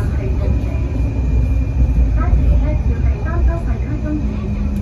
係正斜。巴士 F 要第3周櫃區中線。